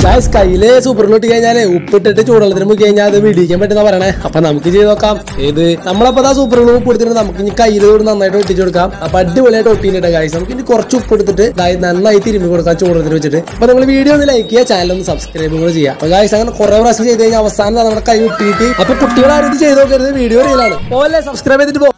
Guys കയ്യില് സൂപ്പറിലോട്ട് കഴിഞ്ഞാല് ഉപ്പിട്ടിട്ട് ചൂടുവെള്ളത്തിന് മുക്കി കഴിഞ്ഞാൽ അത് വിടിക്കാൻ പറ്റുന്ന പറയണേ. അപ്പൊ നമുക്ക് ചെയ്ത് നോക്കാം. ഏത് നമ്മളപ്പോ ആ സൂപ്പറുകൾ ഉപ്പ് എടുത്തിട്ട് നമുക്ക് ഇനി കയ്യിലോട് നന്നായിട്ട് ഒട്ടിച്ചു കൊടുക്കാം. അപ്പൊ അടിപൊളിയായിട്ട് ഒട്ടിയിട്ട് ഗൈസ് നമുക്ക് ഇനി കുറച്ച് ഉപ്പ് എടുത്തിട്ട് നന്നായി തിരുമ്പി കൊടുക്കാം ചൂടുവെള്ളത്തിൽ വെച്ചിട്ട്. അപ്പൊ നിങ്ങൾ വീഡിയോ ഒന്ന് ലൈക്ക് ചെയ്യുക, ചാനൽ ഒന്ന് സബ്സ്ക്രൈബ് കൂടെ ചെയ്യുക. അപ്പൊ ഗൈസ് അങ്ങനെ കുറെ പ്രാവശ്യം ചെയ്ത് കഴിഞ്ഞാൽ അവസാനം നമ്മുടെ കൈ ഒട്ടിയിട്ട് അപ്പൊ കുട്ടികളാരും ഇത് ചെയ്ത് നോക്കരുത്. വീഡിയോ റിയലാണ് പോലെ സബ്സ്ക്രൈബ് ചെയ്തിട്ട്